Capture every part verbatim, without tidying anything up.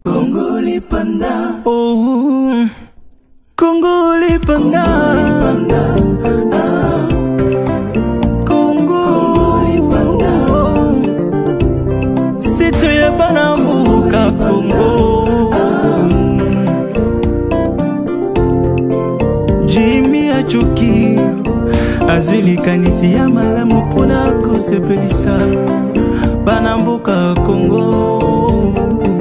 Congo les panda. Oh, Congo les panda. Ah. Congo, Congo les panda. C'est toi Banambuka Congo. Ah. Jimmy Achuki Azwili kanisi ya malamu pona kosepelisa Banambuka Congo.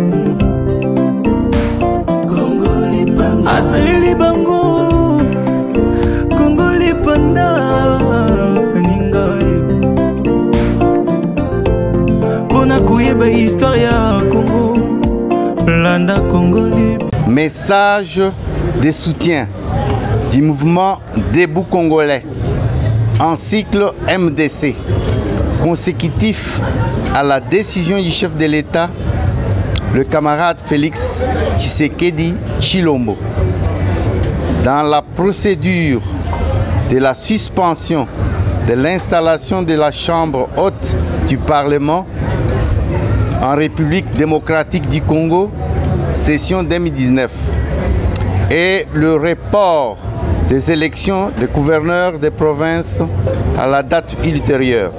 Asalili bango Congo les panda Peninga Bona kuyeba histoire ya Congo Landa Congo les... Message de soutien du mouvement Debout Congolais en cycle M D C consécutif à la décision du chef de l'État, le camarade Félix Tshisekedi Tshilombo, dans la procédure de la suspension de l'installation de la Chambre haute du Parlement en République démocratique du Congo, session deux mille dix-neuf, et le report des élections des gouverneurs des provinces à la date ultérieure.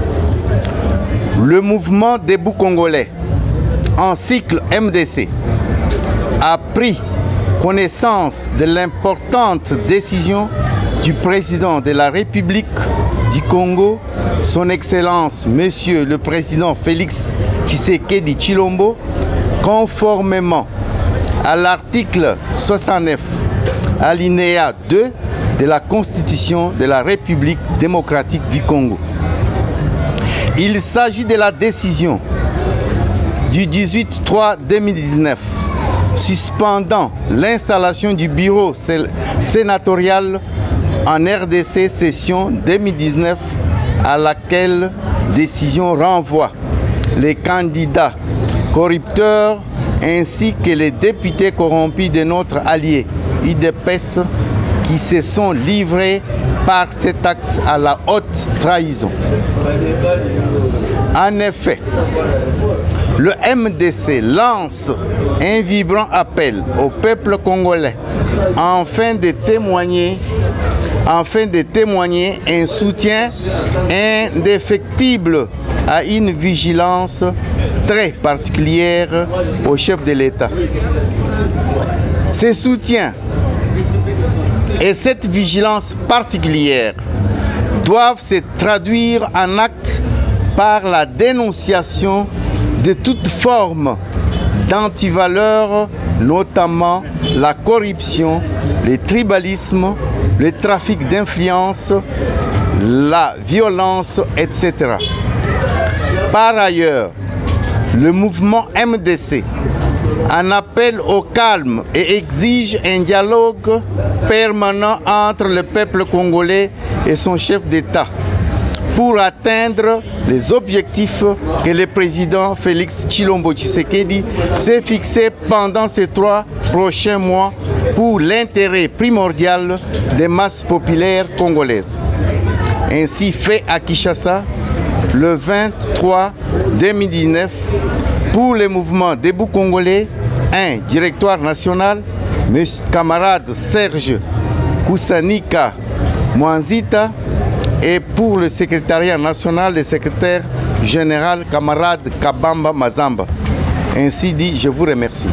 Le mouvement Debout Congolais en cycle M D C a pris connaissance de l'importante décision du président de la République du Congo, son Excellence Monsieur le Président Félix Tshisekedi Tshilombo, conformément à l'article soixante-neuf, alinéa deux de la Constitution de la République démocratique du Congo. Il s'agit de la décision du dix-huit trois deux mille dix-neuf suspendant l'installation du bureau sénatorial en R D C session deux mille dix-neuf, à laquelle décision renvoie les candidats corrupteurs ainsi que les députés corrompus de notre allié U D P S qui se sont livrés par cet acte à la haute trahison. En effet, le M D C lance un vibrant appel au peuple congolais afin de témoigner, afin de témoigner un soutien indéfectible à une vigilance très particulière au chef de l'État. Ce soutien et cette vigilance particulière doivent se traduire en actes par la dénonciation de toute forme d'antivaleurs, notamment la corruption, le tribalisme, le trafic d'influence, la violence, et cetera. Par ailleurs, le mouvement M D C en appelle au calme et exige un dialogue permanent entre le peuple congolais et son chef d'État pour atteindre les objectifs que le président Félix Tshilombo Tshisekedi s'est fixés pendant ces trois prochains mois pour l'intérêt primordial des masses populaires congolaises. Ainsi fait à Kinshasa le vingt-trois deux mille dix-neuf pour le mouvement Debout Congolais, un directoire national, M. camarade Serge Koussanika Mwanzita, et pour le secrétariat national, le secrétaire général camarade Kabamba Mazamba. Ainsi dit, je vous remercie.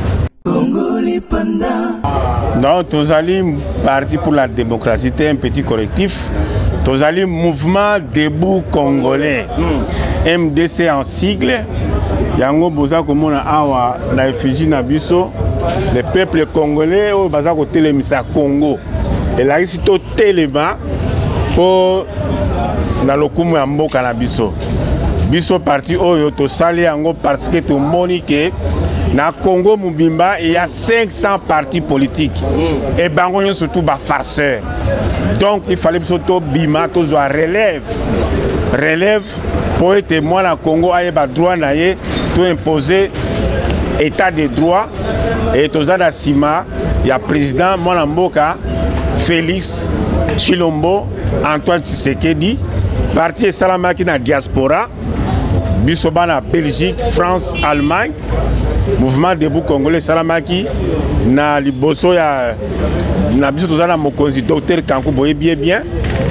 Donc, Tozali Parti pour la démocratie, c'était un petit collectif. Tozali Mouvement Debout Congolais, mm. M D C en sigle. Yango boza komona awa na effigie na biso le peuple congolais au baza ko telemisa Congo. Et là ici to telema pour na lokumu ya mboka na biso. Biso parti oyo to sali yango parce que to moni que na Congo Mubimba il y a cinq cents partis politiques mm. et bango yon surtout ba farceurs. Donc il fallait surtout bima to zo relève relève pour être moi na Congo aye ba droit na ye to imposer état de droit et to za da sima ya président mwana mboka Félix Tshilombo Antoine Tshisekedi parti salamaki na diaspora biso bana Belgique, France, Allemagne mouvement debout congolais salamaki na liboso ya na biso tozana mokonzi docteur Kankou boye bien bien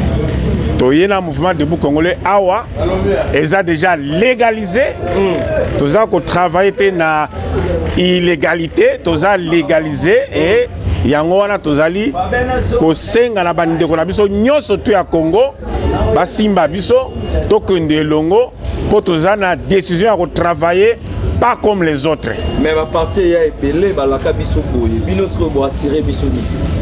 toye na mouvement debout congolais awa eza déjà légalisé mm. toza ko travailler na illégalité toza légalisé et yango wana tozali kosenga na bandeko na biso nyonso tu ya Congo basimba biso tokende longo po toza na décision ya ko travailler pas comme les autres. Mais ma partie ya epelé balaka biso boye bino siko bo assurer biso ni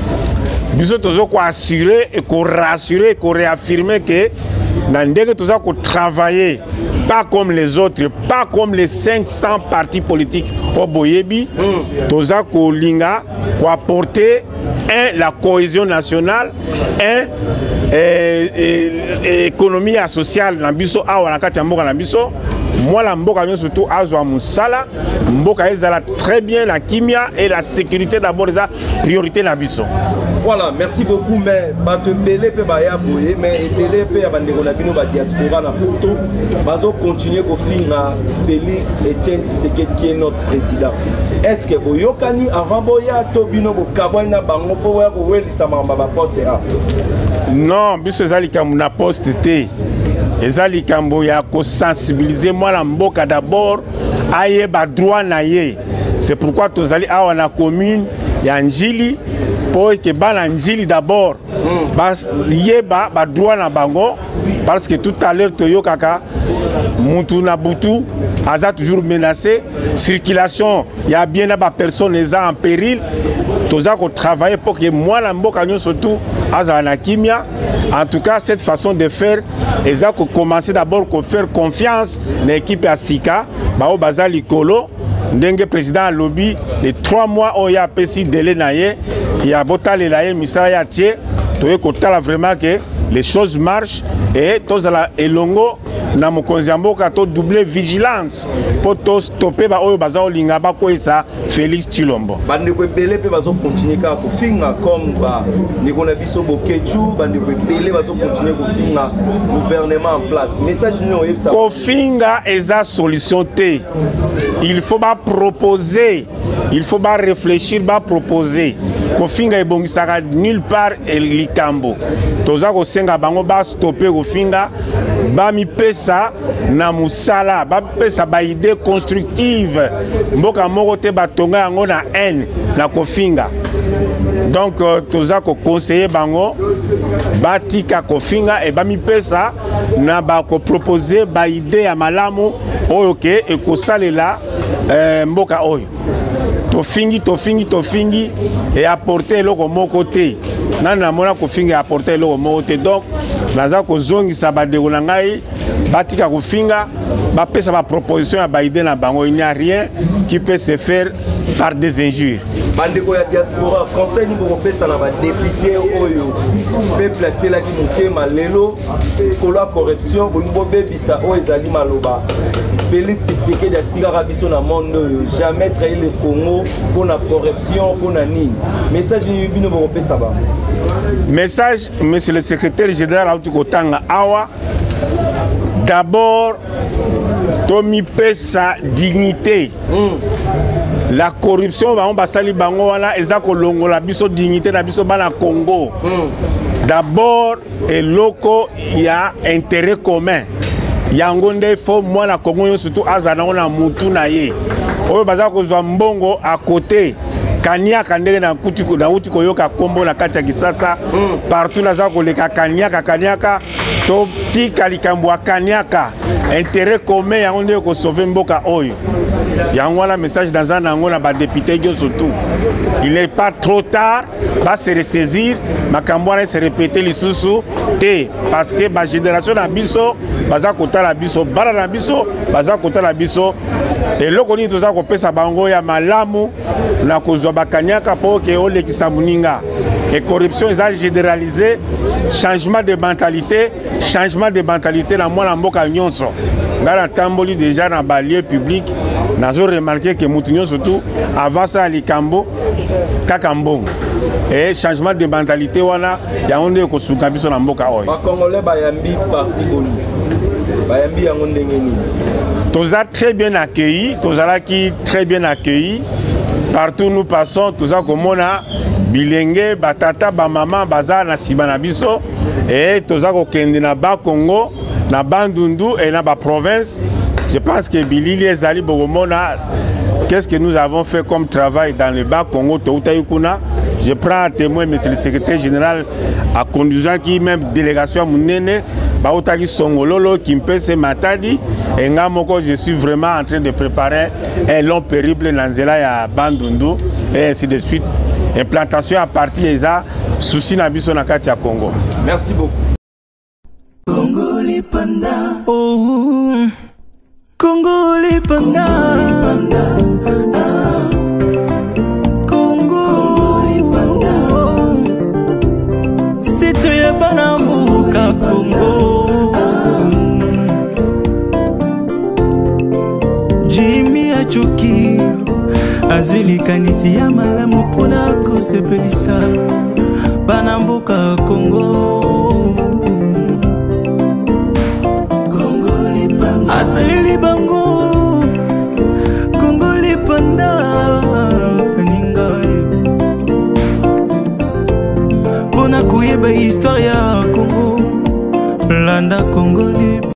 biso tozo ko assurer et ko rassurer ko réaffirmer que na ndenge toza ko travailler pas comme les autres, pas comme les cinq cents partis politiques au Boyebi, mm. toza ko linga ko apporter un la cohésion nationale, un et, et, et, économie sociale na biso awa na kati ya mboka na biso. Moi la mboka nyo surtout azwa musala mboka ezala très bien la kimia et la sécurité d'abord eza priorité na biso. Voilà, merci beaucoup mais bato belé pe ba ya boye mais belé pe ya bandeko na bino ba diaspora na Porto bazo continuer ko finga Félix Etienne Tshisekedi qui est notre président. Est-ce que boyokani avant boya to bino bo kabwana bango po ya ko welisa mamba ba poste a? Non, biso ezali kamu na poste te. Ezali kambo ya ko sensibiliser moi la mboka d'abord aye ba droit na ye. C'est pourquoi tozali awa na commune ya Njili pour que bana Njili d'abord mm. bas yeba ba droit na bango parce que tout à l'heure toyo kaka mutu na butu aza toujours menacé circulation il y a bien ba personne les en péril toza ko travailler pour que moi la mboka nyo surtout aza na kimia. En tout cas, cette façon de faire, ils ont commencé d'abord à faire confiance à l'équipe à Sika, Bao Bazali Kolo, Ndenge président lobby, les trois mois où il y a P C délai naïe, il y a Botal et Laïe, Misra Yatie, tu es vraiment que les choses marchent et tous la elongo na mokonziambo ka to doubler vigilance pour to stopper ba oyo bazao linga ba ko esa Félix Tshilombo. Bande ko belé pe bazo continuer ka ko finga comme ba niko na biso bokechu bande ko belé bazo continuer ko finga gouvernement en place. Message nous yebsa ko finga eza solution T. Il faut pas proposer, il faut pas réfléchir, pas proposer. Ko finga ebongisaka nulle part et likambo. Toza ko senga bango ba stopper ko finga ba mi pesa na musala ba pesa ba idée constructive mboka moko te batonga yango na haine na kofinga. Donc euh, toza ko conseiller bango batika kofinga et ba mi pesa na ba ko proposer ba idée ya malamu oyo ke e ko salela euh, mboka oyo to fingi to fingi to fingi et apporter loko moko te nana mona ko fingi apporter loko moko te. Donc naza ko zongi sa ba de ngai batika ko finga ba pesa ba proposition ya ba idée na bango. Il n'y a rien qui peut se faire par des injures. Bandeko ya diaspora conseil ni boko pesa na ba député oyo peuple atiela ki motema lelo ko la corruption bo ngbo bebisa o ezali maloba Félix Tshisekedi atikaka biso na monde oyo jamais trahir le Congo pour la corruption pour na nini message ni bino boko pesa ba message monsieur le secrétaire général Auti Kotanga awa d'abord Tomi pesa dignité mm. La corruption ba on basali bango wana ezako longo la biso dignité na biso bana Congo mm. D'abord et loko il y a intérêt commun yangonde faut moi na Congo surtout azana na mutu na ye oyo bazako zwa mbongo à côté kaniaka ndenge na kutiko na uti koyoka kombo na kati ya Kisasa mm. Partout naza koleka kaniaka kaniaka to tika likambo kaniaka intérêt commun yango ndeko ko sauver mboka oyo yango la message dans un ango na ba député surtout il n'est pas trop tard va se ressaisir makambo na se répéter lisusu te parce que ba génération na biso baza kota la biso bala na biso baza kota la biso et loko ni toza ko pesa bango ya malamu na kozwa bakanyaka po ke olekisa muninga et corruption est généralisée changement de mentalité changement de mentalité na mwana mboka nyonso ngala tamboli déjà na ba lieu public nazo remarqué que mutu nyonso tout avant ça likambo kaka mbongo et changement de mentalité wana ya onde ko suka biso na mboka oyo ba congolais ba yambi parti boni ba yambi yango ndenge nini Tous a très bien accueilli, tous a qui très bien accueilli. Partout où nous passons, tous a comme on a bilenge, batata, ba maman, baza na sibanabiso et tous a kokende na ba Congo, na Bandundu et na ba province. Je pense que Bilili et Zali Bogomona, qu'est-ce que nous avons fait comme travail dans le bas Congo, Toutaïkouna. Je prends à témoin, monsieur le secrétaire général, à conduisant qui même délégation à Mounene, Baotaki Songololo, Kimpese Matadi, et Ngamoko, je suis vraiment en train de préparer un long périple dans Zela à Bandundu, et ainsi de suite. Implantation à partir de ça, souci Nabiso Nakatia Congo. Merci beaucoup. Congo les pandas. Oh, Congo les pandas. Ah. Congo les pandas. Si tu es pas dans Mouka Congo. Jimmy Achuki. Azuli kanisi ya malamu pona kosepelisa Banamboka Congo. Congo les pandas. Asalili bango Congo les pandas. Paninga Pona kuyeba histoire ya Congo. Landa Congo les